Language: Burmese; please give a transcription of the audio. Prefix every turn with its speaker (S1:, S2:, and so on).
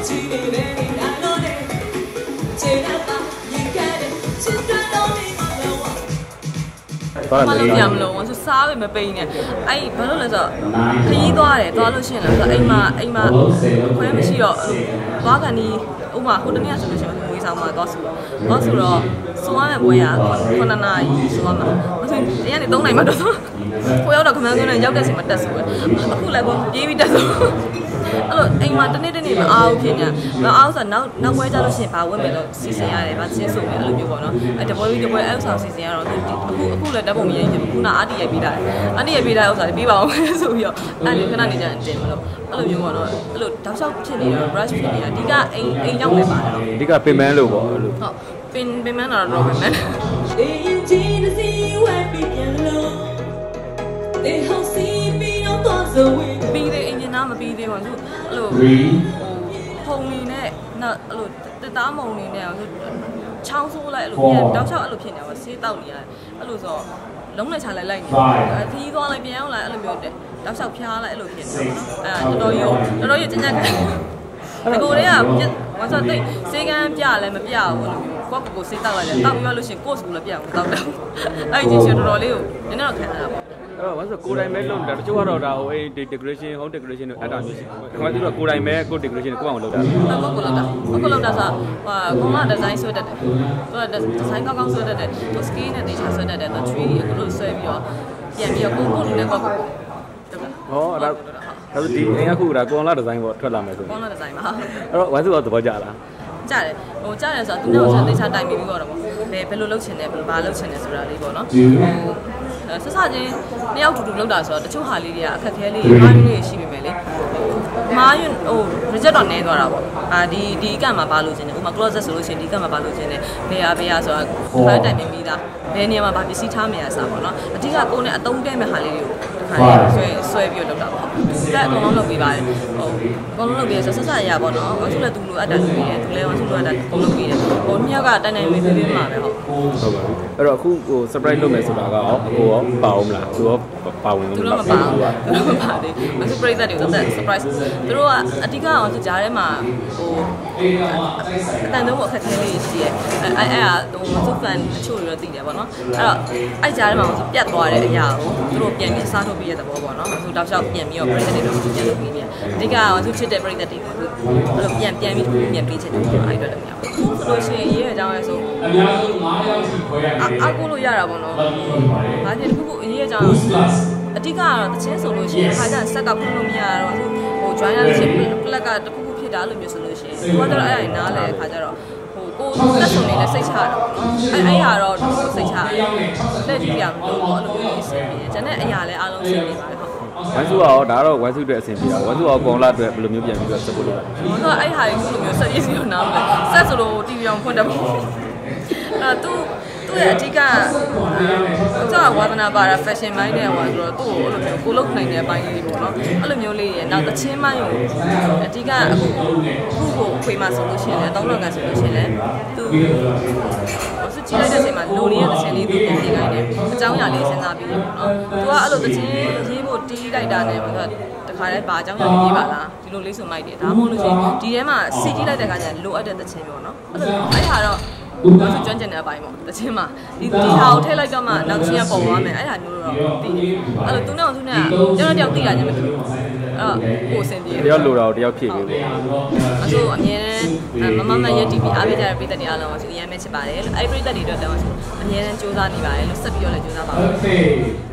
S1: ဘာလို့ပြန်မလို့ဆိုစားပဲမပိန်နဲ့အဲ့ဘာလို့လဲဆိုတော့ခရီးသွားတယ်သွားလို့ရှိရင်လည်းဆိုအိမ်မှာခွဲမရှိတော့သွားကန်ဒီဥမာဟိုတနေ့ဆိုလို့ရှိရင်ငွေဆောင်မှာသွားဆိုတော့ဆိုရမယ်ဘွေရ9နာရီဆိုရမှာမဆိုရင်ညနေ3နာရီမှတော့ကိုရောက်တော့ခမန်းစုံနဲ့ရောက်တဲ့စီမှာတက်ဆိုပဲအခုလည်းကိုပြေးပြီးတက်ဆိုအဲ့လိုအိမ်မှာတနေ့မအားဘူးဖြစ်ညာမအားဆိုနောက်ပွဲကြလို့ရှိရင်ဘာဝတ်မယ်လို့စီစဉ်ရတယ်ဗာချင်းဆိုပြီးအဲ့လိုမျိုးပေါ့နော်အဲ့တပွဲအဲ့ဥစ္စာစီစဉ်ရတော့အခုလည်းတက်ပုံမရိုက်ချင်ဘူးခုနအာတီရိုက်ပြီးတာအာတီရိုက်ပြီးတဲ့ဥစ္စာတွေပြီးပါအောင်ဆိုပြီးတော့အဲ့ဒီခဏနေကြတင်မလို့အဲ့လိုမျိုးပေါ့နော်အဲ့လိုတောက်လျှောက်ဖြစ်နေတော့ brush ဖြစ်နေတာဒီကအိမ်ရောက်နေပါတယ်နော်
S2: ဒီကပင်မန်းလို့ပေါ့အဲ့လို
S1: ဟုတ်ပင်မန်းတော့ပင်မန်းအေးချင်းစီဝဲပြီးပြန်လို့တေဟောစီပြီးတော့ဆိုဝင်ပြီးတဲ့အင်ဂျင်နာမပြီးသေးပါဘူးအဲ့လိုဖုံနေနဲ့နောက်အဲ့လိုတက်သားမုံနေနဲ့ချောင်းဆိုးလိုက်အဲ့လိုပြန်တောက်လျှောက်အဲ့လိုဖြစ်နေပါဆေးတောက်နေရတယ်အဲ့လိုဆိုလုံးနဲ့ချလိုက်လိုက်နေခီးသွားလိုက်ပြန်အောင်လိုက်အဲ့လိုမျိုးတဲ့တောက်လျှောက်ဖျားလိုက်အဲ့လိုဖြစ်နေတယ်နော်အဲ့တော်တော်ကြီးကျန်ခံဒီကိုတွေကဘာသာတိတ်စေကန်းပြလည်းမပြဘူးလို့ကိုစေးတောက်လိုက်တယ်တောက်ပြီးလို့ရှိရင်ကို့စကူလည်းပြအောင်တောက်တယ်အဲ့ဒီချင်းတော်တော်လေးကိုနည်းနည်းတော့ခံရတာပေါ့
S2: အဲ့တော့ဘာလို့ကိုယ်တိုင်ပဲလုပ်တာတချို့ကတော့ဒါဟိုအဲ့ decoration home decoration တွေအတားမျိုးရှိတယ်။ခါမှသူတို့ကိုယ်တိုင်ပဲကို decoration ကိုအောင်လုပ်တာ။
S1: ကိုလုပ်တာဆိုကိုက design ဆွဲတတ်တယ်။သူက design ကောင်းဆွဲတတ်တယ်။သူ scale နဲ့ data ဆွဲတတ်တယ်။ 3D အခုလိုဆွဲပြီးတော့ပြန်ပြီးတော့ကိုလူနဲ့ကိုဟုတ်
S2: ။ဒါဆိုဒီအိမ်အခုဒါကိုအောင်လာ design ပေါ့ထွက်လာမယ်ဆို
S1: ။ကိုအောင်လာ design ပါ
S2: ။အဲ့တော့ဝိုင်းစုကသဘောကျလား
S1: ။ကြားတယ်။ကြားတယ်ဆိုတော့သူတို့က data တိုင်ပြီးတော့ပေါ့။ဘယ်လိုလုပ်ချင်တယ်ဘာလုပ်ချင်တယ်ဆိုတာလေးပေါ့နော်။ဆဆချင်းတယောက်တူလောက်တာဆိုတော့တချို့ဟာလေးတွေကအခက်ခဲလေးမားရင်းလေးရှိပေမဲ့လေမားရင်းreject တော့နည်းသွားတာပေါ့ဒီကတ်မှာပါလို့ခြင်းတယ်ဥမာ closet ဆိုလို့ရှိရင်ဒီကတ်မှာပါလို့ခြင်းတယ်ဘယ်ဟာဆိုတာဘာတိုင်မြင်ပြီးသားဘယ်နေရာမှာဘာပစ္စည်းထားမရစားပေါ့နော်အဓိကကိုယ်နဲ့အသုံးတဲမဲ့ဟာလေးတွေကိုဆွဲပြီးတော့လုပ်တာပေါ့တက်အကုန်လုံးလုပ်ပေးပါတယ်အကုန်လုံးလုပ်ပေးဆိုဆက်ဆက်ရပါတော့ဝါစုလည်းသူလိုအပ်တာဆိုရင်သူလည်းဝါစုလိုအပ်တာအကုန်လုပ်ပေးတယ်နှစ်ယောက်ကတိုင်တိုင်လေးလေးမှာပဲဟုတ်
S2: ပါပြီအဲ့တော့အခုsurprise လုပ်မယ်ဆိုတာကရောအခုရောပါအောင်မလားသူရောပါဝင်
S1: လို့မပါဘူးမပါသေးဘူး surprise တွေတော့ surprise သူတို့ကအဓိကအောင်ဆိုကြားထဲမှာအတန်တုံးအခက်ခဲလေးရှိရဲအဲ့သူ fan အချို့တွေတော့သိတယ်ပေါ့နော်အဲ့တော့အဲ့ကြားထဲမှာဆိုပြတ်သွားတဲ့အရာကိုသူတို့ပြန်ပြီးစားထုတ်ပြီးရတဲ့သဘောပေါ့နော်သူတောက်လျှောက်ပြန်ပြီးတော့ project တွေတော့ပြန်လုပ်ပြီးနေအဓိကအောင်သူချစ်တဲ့ project တွေကိုသူအဲ့လိုပြန်ပြီးပြန်ပေးချင်တယ်အဲ့အတွက်လည်းမရဘူးဆိုလို့ရှိရင်ရေးရကြောင်းလဲဆိုအများဆုံး9ယောက်စီခွဲရတယ်အကူလို့ရတာပေါ့နော်ဘာဖြစ်တခုခုရေးရကြောင်းအဓိကကတော့တချင်းဆိုလို့ရှိရင်ခါကျဆက်ကဖွင့်လို့မရတော့join ရလို့ရှိရင် plug ကတခုခုဖြစ်တာလို့မျိုးဆိုလို့ရှိရင်ဘာကြတော့အဲ့အရာနားလဲခါကျတော့ကိုတက်ဆုံနေတဲ့စိတ်ချတာပေါ့နော်အဲ့ဟာတော့စိတ်ချတယ်လက်ကြည့်ရမလို့ပေါ့အဲ့လိုမျိုးအဆင်ပြေတယ်ကျန်တဲ့အရာလဲအားလုံးအဆင်ပြေပါတယ်ဟုတ်
S2: ဝမ်းစုရောဒါကတော့ဝမ်းစုအတွက်အဆင်ပြေတာဝမ်းစုရောကောင်လာအတွက်ဘယ်လိုမျိုးပြန်ပြီးတော့ support လုပ်တာ
S1: လဲဟုတ်အဲ့ဟာကြီးလိုမျိုးဆက်ရေးစီတော့နားမလဲဆက်ဆိုလို့ TV အောင်ဖွင့်တယ်ပေါ့သူ့ရဲ့အဓိကကျွန်တော်ဝါသနာပါတာ fashion မိုင်းနဲ့ဟောဆိုတော့သူ့ကိုအဲ့လိုမျိုးကိုလုတ်နိုင်တဲ့အပိုင်းလေးပေါ့နော်အဲ့လိုမျိုးလေးရနောက်တချင်းမိုင်းကိုအဓိကအခုကိုခွေမှာဆိုလို့ရှိရင်လည်းတောင်းတော့ကန်ဆိုလို့ရှိရင်လည်းသူစကြည့်လိုက်တဲ့အချိန်မှာလိုနေတဲ့တချင်းလေးသူပုံနေခိုင်းတယ်အကြောင်းအရာလေးစဉ်းစားပြီးတယ်ပေါ့နော်သူကအဲ့လိုတချင်းရေးဖို့တီးလိုက်တာနဲ့ပေါ့တခါတည်းဘာအကြောင်းအရာရေးပါလားဒီလိုလေးဆိုမိုက်တယ်ဒါမှမဟုတ်လို့ရှိရင်ဒီထဲမှာစီကြည့်လိုက်တဲ့အခါကျရင်လိုအပ်တဲ့တချင်းပေါ့နော်အဲ့လိုအဲ့ဟာတော့သူကျွမ်းကျင်တဲ့အပိုင်းပေါ့တချင်းမှာဒီဟာကိုထည့်လိုက်တော့မှနောက်ချင်းကပုံသွားမယ်အဲ့ဒါမျိုးတော့သိတယ်အဲ့လိုသူနဲ့ကျွန်တော်တယောက်သိတာချင်းမတူဘူးအဲ့ကိုအဆင်ပြေ
S2: တယောက်လိုတာကိုတယောက်ဖြည့်ပေးပေါ့
S1: အဆိုအမြဲတမ်းမမရဲ့ TV အားပေးကြတဲ့ပြည်သက်တွေအားလုံးကိုသူအရင်မဲ့ချစ်ပါတယ်လို့အဲ့ပြည်သက်တွေအတွက်တောင်းဆိုအမြဲတမ်းစူးစမ်းနေပါတယ်လို့ဆက်ပြီးတော့လည်းစူးစမ်းပါမယ်